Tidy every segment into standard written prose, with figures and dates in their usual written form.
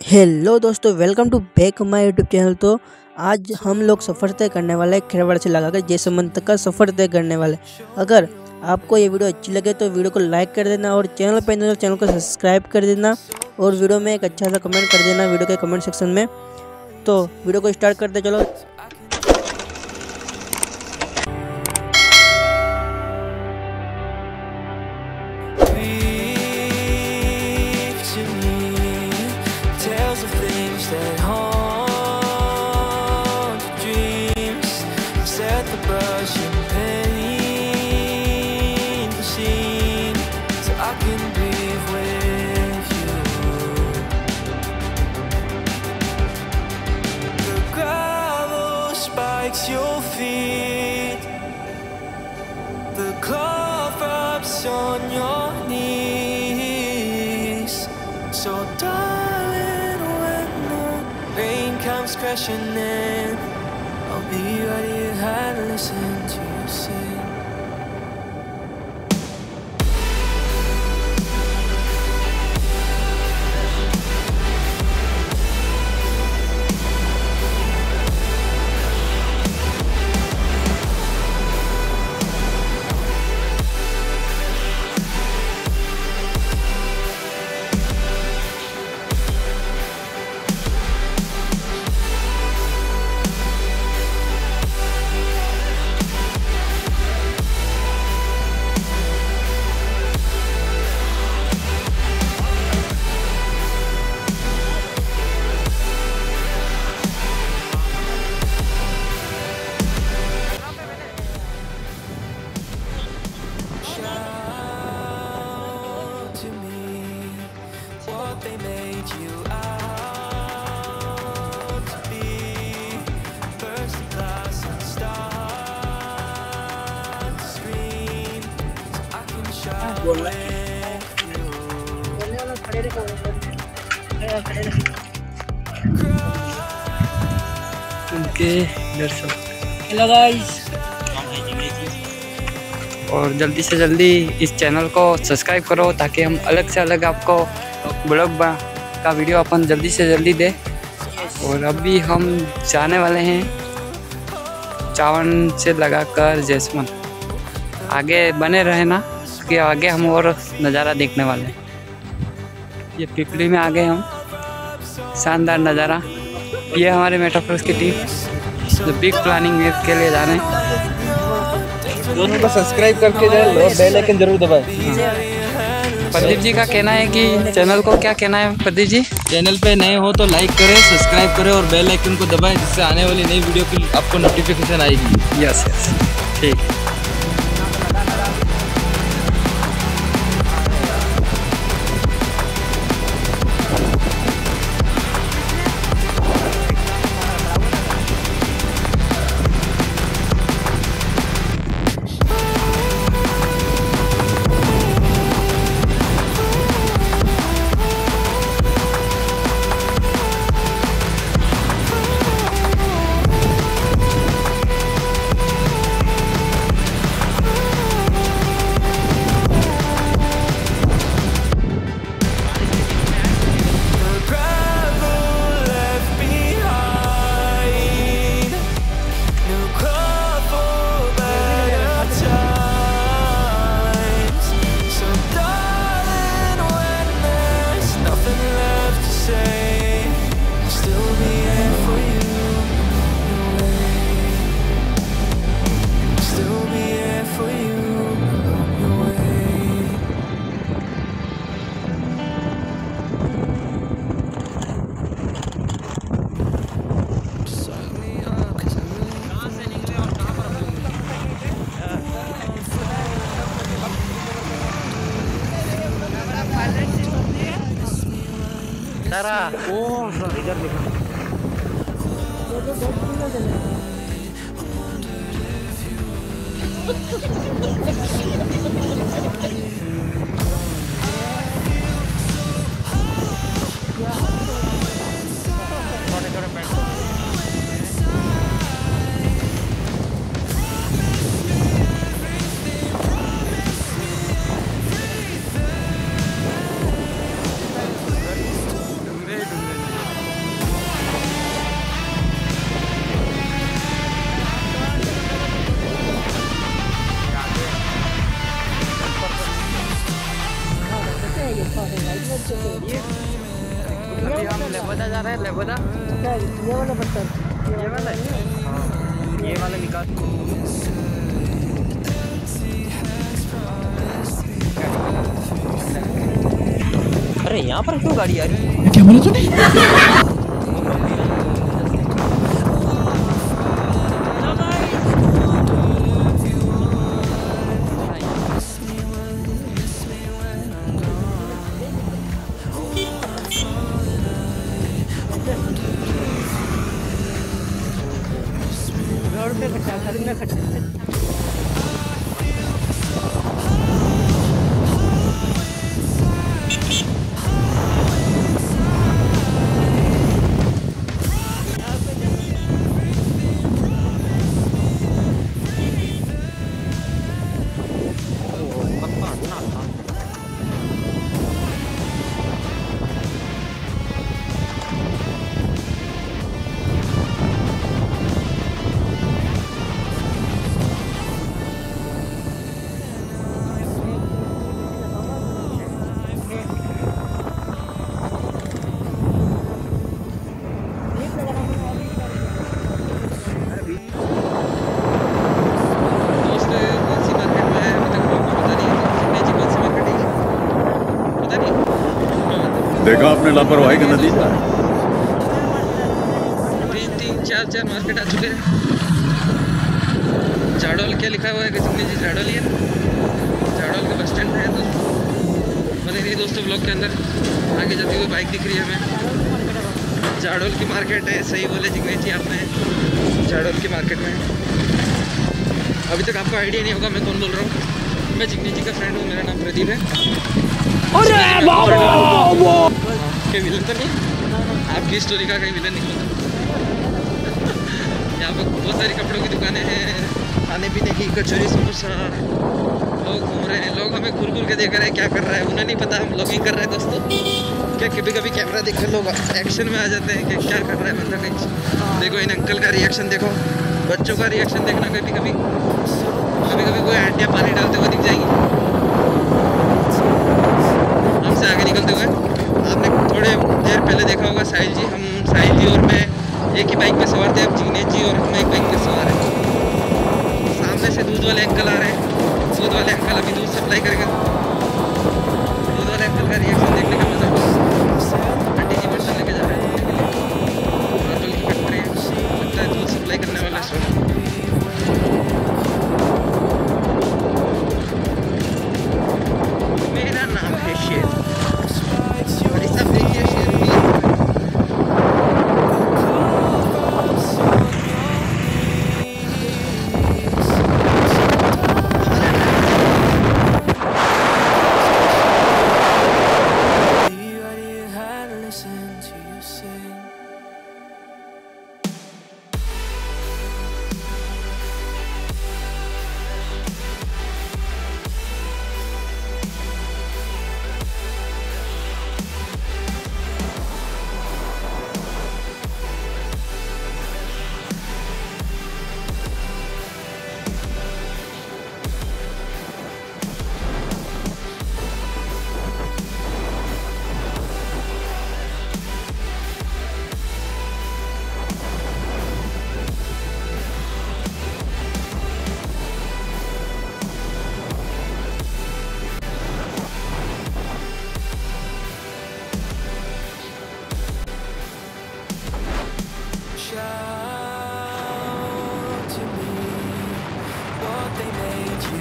Hello दोस्तों, welcome to back my YouTube channel. तो आज हम लोग सफ़र तय करने वाले हैं खेरवाड़ से लगाकर जैसलमेर तक का सफ़र तय करने वाले। अगर आपको ये वीडियो अच्छी लगे तो वीडियो को लाइक कर देना और चैनल पर नए तो चैनल को सब्सक्राइब कर देना और वीडियो में एक अच्छा सा कमेंट कर देना वीडियो के कमेंट सेक्शन में। तो वीडियो को स्टार्ट करते चलो। That haunt your dreams, set the brush and paint the scene so I can breathe with you. The gravel spikes your feet, the cloth wraps on your knees. So darling, rain comes crashing in, I'll be right here and listen to you sing. They made you out to be first class and start to scream so I can shout with उनके दर्शक। Hello guys, और जल्दी से जल्दी इस channel को subscribe करो ताकि हम अलग से अलग आपको ब्लॉग का वीडियो अपन जल्दी से जल्दी दे। और अभी हम जाने वाले हैं चावन से लगाकर जैसलमेर। आगे बने रहे ना कि आगे हम और नज़ारा देखने वाले हैं। ये पिपली में आ गए हम, शानदार नज़ारा। ये हमारे मेटाफोर्स की टीम जो बिग प्लानिंग के लिए जा रहे हैं। दोनों को सब्सक्राइब करके जाए और बेल आइकन जरूर दबाएं। प्रदीप जी का कहना है कि चैनल को क्या कहना है प्रदीप जी? चैनल पे नए हो तो लाइक करें, सब्सक्राइब करें और बेल आइकन को दबाएं जिससे आने वाली नई वीडियो की आपको नोटिफिकेशन आएगी। यस ठीक। इधर देखो। लेबोदा जा रहा है, लेबोदा ये वाला पत्थर, ये वाला है। हाँ, ये वाला निकाल। अरे यहाँ पर क्यों गाड़ी आ रही है? रोड पे खट्टा, घर में खट्टा। देखा आपने लापरवाही का नतीजा। 3 4 मार्केट आ चुके हैं। झाड़ोल क्या लिखा हुआ है? किसी ने जी झाड़ोल है, झाड़ोल का बस स्टैंड है। तो बने रहिए दोस्तों ब्लॉग के अंदर। आगे जाती हुई बाइक दिख रही है हमें। झाड़ोल की मार्केट है, सही बोले जिग्नेश जी आपने, झाड़ोल की मार्केट में। अभी तक आपको आइडिया नहीं होगा मैं कौन बोल रहा हूँ। मैं जिग्नेश जी का फ्रेंड हूँ, मेरा नाम प्रदीप है। के विलन तो नहीं, आपकी स्टोरी का कहीं विलन निकला। यहाँ पर बहुत सारी कपड़ों की दुकानें हैं, खाने पीने की, कचौरी समोसा। लोग घूम रहे हैं, लोग हमें घूर घूर के देख रहे हैं क्या कर रहा है। उन्हें नहीं पता हम ब्लॉगिंग कर रहे हैं दोस्तों। क्या कभी कभी कैमरा देख कर लोग एक्शन में आ जाते हैं कि क्या कर रहा है बंदा कहीं। देखो इन अंकल का रिएक्शन देखो, बच्चों का रिएक्शन देखना। कभी कभी कोई आंटियाँ पानी डालते हुए दिख जाएंगी हमसे आगे निकलते हुए। आपने थोड़े देर पहले देखा होगा साहिल जी, हम साहिल जी और मैं एक ही बाइक पे सवार थे। अब जिग्नेश जी और हम एक बाइक पे सवार हैं। सामने से दूध वाले अंकल आ रहे हैं। दूध वाले अंकल अभी दूध सप्लाई करेंगे। दूध वाले अंकल का रिएक्शन देखने का मजा होगा। आंटी जी बर्तन लेके जा रहे हैं मार्बल की फैक्ट्री, लगता है दूध सप्लाई करने वाला स्टोर। मेरा नाम है शेर। भाई साहब देखिए शेर भी है। Be right here, had to listen to you sing. Shout to me what they made you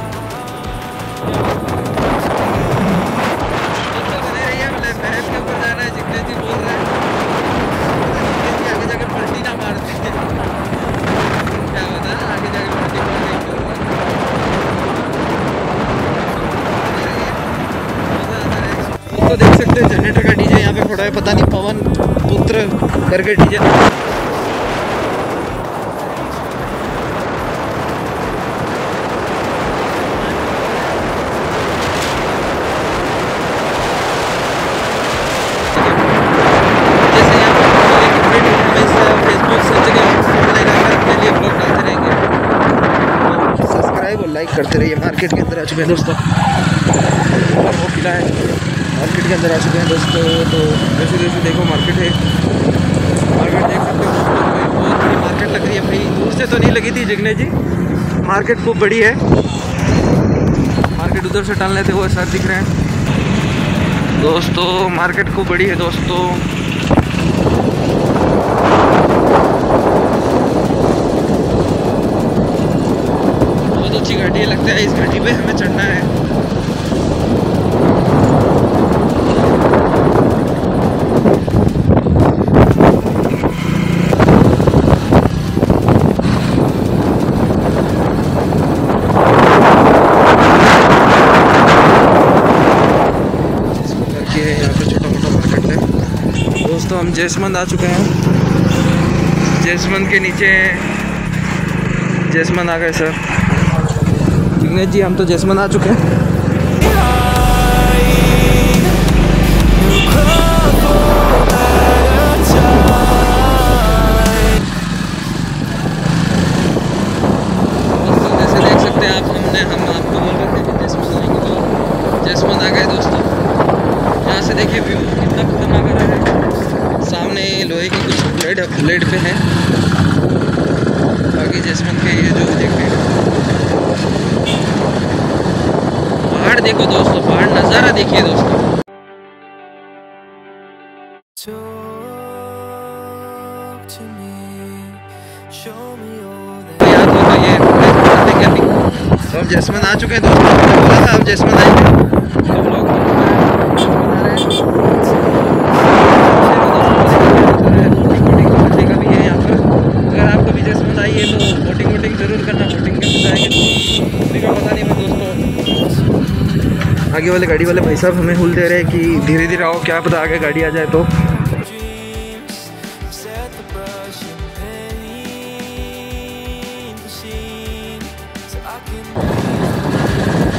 बने रहिए। बहस के ऊपर जा रहा है, जिग्नेश जी बोल रहे हैं। जिग्नेश जी आगे जाकर पलटी ना मारते हैं। क्या बता आगे जाकर पलटी मार नहीं बोल रहा। तो देख सकते हैं जनरेटर का डीजे यहाँ पे खड़ा है। पता नहीं पवन पुत्र करके डीजे। लाइक करते रहिए। मार्केट के अंदर आ चुके हैं दोस्तों और वो किला है। मार्केट के अंदर आ चुके हैं दोस्तों। तो जैसे जैसे देखो मार्केट है, मार्केट देख सकते हो दोस्तों, बहुत बड़ी मार्केट लग रही है भाई। दूर से तो नहीं लगी थी जिग्ने जी, मार्केट खूब बड़ी है। मार्केट उधर से टन लेते हुए सर दिख रहे हैं दोस्तों, मार्केट खूब बड़ी है दोस्तों। बहुत अच्छी घाटी है, लगता है इस घाटी पे हमें चढ़ना है। दोस्तों हम जैसमंद आ चुके हैं। जैसमंद के नीचे जैसमंद आ गए सर। जिग्नेश जी हम तो जैसमंद आ चुके हैं। दोस्तों जैसे देख सकते हैं आप, हम आपको बोल रहे थे कि जैसमंद आएंगे, तो जैसमंद आ गए दोस्तों। यहाँ से देखिए व्यू कितना खतरनाक आ रहा है। सामने लोहे की कुछ प्लेट पे है, बाकी जैसमंद के ये जो देख रहे हैं पहाड़ देखो दोस्तों, पहाड़ नज़ारा देखिए दोस्तों। Talk to me, show me all that. तो याद होगा ये देखें अभी। तो हम जैसमंद आ चुके हैं दोस्तों, मैंने बोला था अब जैसमंद आएंगे। तो लोग बना रहे हैं का भी है यहाँ पर। अगर आप कभी जैसमंद आई है तो बोटिंग ज़रूर करना, बोटिंग के मजा आएंगे। किसी का पता नहीं है दोस्तों। आगे वाले गाड़ी वाले भाई साहब हमें हुल दे रहे हैं कि धीरे धीरे आओ, क्या पता आगे गाड़ी आ जाए तो। Dreams, set the brush and paint the scene, so I can.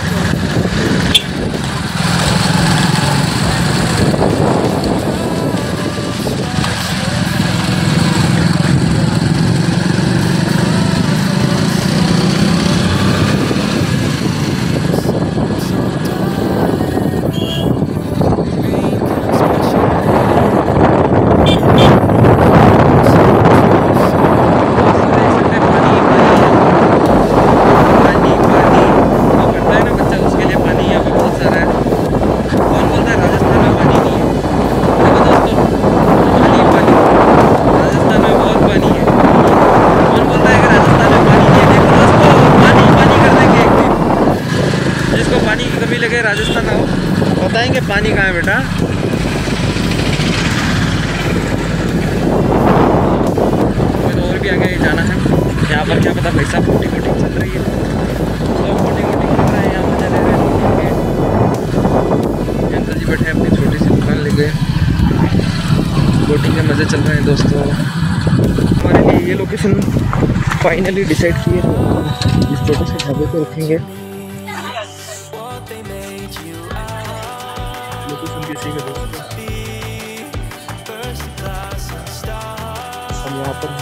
Rajasthan आओ, बताएंगे पानी कहाँ है बेटा। तो और भी आगे जाना है। यहाँ पर क्या पता भाई साहब बोटिंग चल रही है, लोग बोटिंग कर रहे हैं, यहाँ मजा ले रहे हैं। अंकल जी बैठे अपनी छोटी सी दुकान ले गए, बोटिंग के मज़े चल रहे हैं दोस्तों। हमारे लिए ये लोकेशन फाइनली डिसाइड की है, तो इस छोटे से ढाबे पे रखेंगे। लोकेशन कैसी है दोस्तों, हम यहाँ पर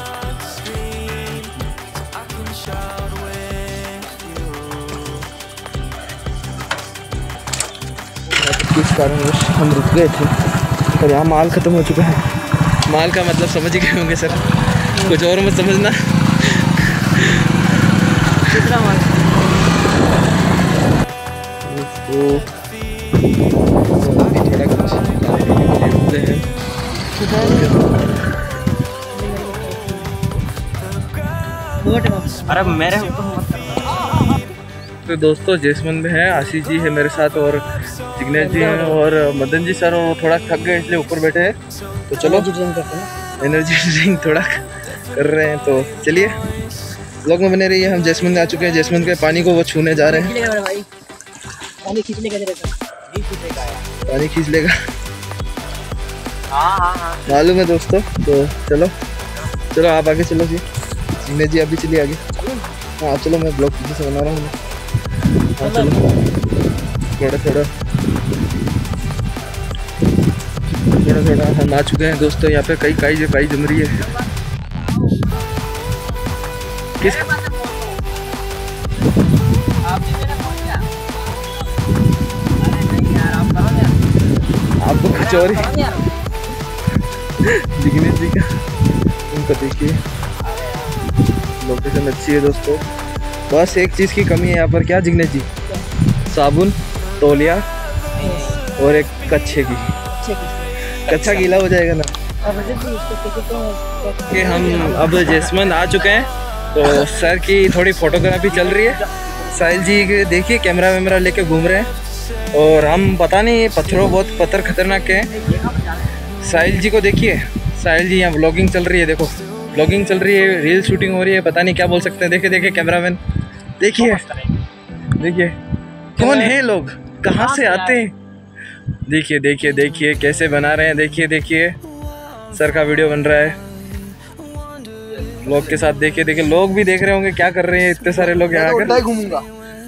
किस कारणवश हम रुक गए थे और यहाँ माल ख़त्म हो चुका है। माल का मतलब समझ ही गए होंगे सर, कुछ और मत समझना। कितना माल थोड़ा कुछ हैं। अरे मेरे तो दोस्तों जैसमंद में है, आशीष जी है मेरे साथ और जिग्नेश जी हैं और मदन जी सर, और थोड़ा थक गए इसलिए ऊपर बैठे हैं। तो चलो एनर्जी ड्रिंक थोड़ा कर रहे हैं, तो चलिए ब्लॉग में बने रहिए। हम जैसमंद आ चुके हैं, जैसमंद के पानी को वो छूने जा रहे हैं। पानी खींच लेगा मालूम है दोस्तों। तो चलो चलो आप आगे चलो जी, जिग्नेश जी आप भी चलिए आगे। हाँ चलो, मैं ब्लॉग पीछे से बना रहा हूँ। हाँ चलो थोड़ा हम आ चुके हैं दोस्तों। यहाँ पे कई काई जम रही है। किस आपको कुछ और ही जिग्नेश जी का उनका देखिए लोकेशन अच्छी है दोस्तों। बस एक चीज़ की कमी है यहाँ पर, क्या जिग्नेश जी? साबुन, तौलिया और एक कच्छे की। कच्छा गीला हो जाएगा ना। कि हम अब जैसमंद आ चुके हैं तो सर की थोड़ी फोटोग्राफी चल रही है। साहिल जी के देखिए कैमरा वैमरा लेके घूम रहे हैं और हम पता नहीं पत्थरों बहुत पत्थर खतरनाक के हैं। साहिल जी को देखिए, साहिल जी यहाँ व्लॉगिंग चल रही है, देखो व्लॉगिंग चल रही है, रील शूटिंग हो रही है, पता नहीं क्या बोल सकते हैं। देखिए देखिए कैमरामैन, देखिए देखिए कौन है लोग, कहाँ से आते हैं। देखिए देखिए देखिए कैसे बना रहे हैं, देखिए देखिए सर का वीडियो बन रहा है लोग के साथ। देखिए देखिए लोग भी देख रहे होंगे क्या कर रहे हैं इतने सारे लोग यहाँ आकर। घूमूंगा।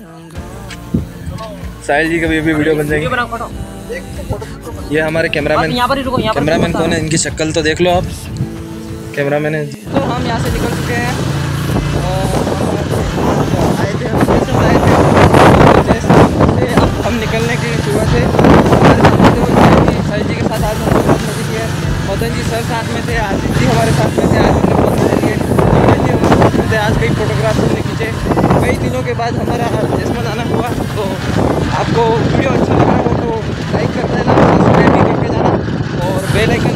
साहिल जी का भी अभी वीडियो बन जाएगी। ये हमारे कैमरामैन, कैमरामैन कौन है, इनकी शक्ल तो देख लो आप, कैमरामैन है। तो हम यहाँ से निकल चुके हैं और आए थे अब हम निकलने की सुबह से साहिल जी के साथ आज हम बहुत मजे किए। मदन जी सर साथ में थे, आदित्य जी हमारे साथ में थे, आज हमने बहुत मजे किए। आज कई फोटोग्राफ हमने खींचे। कई दिनों के बाद हमारा जैसमंद आना हुआ। तो आपको वीडियो अच्छा लगा हो तो लाइक कर देना, सब्सक्राइब भी करके जाना और बेल आइकन